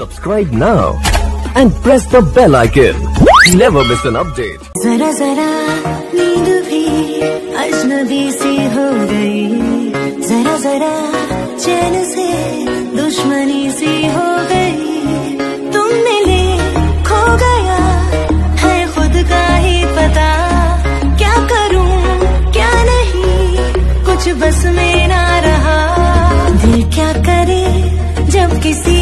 Subscribe now and press the bell icon. Never miss an update. जरा जरा नींद भी अजनबी सी हो गई, जरा जरा चैन से दुश्मनी सी हो गई। तुम मिले खो गया है खुद का ही पता, क्या करूं क्या नहीं कुछ बस में ना रहा। दिल क्या करे जब किसी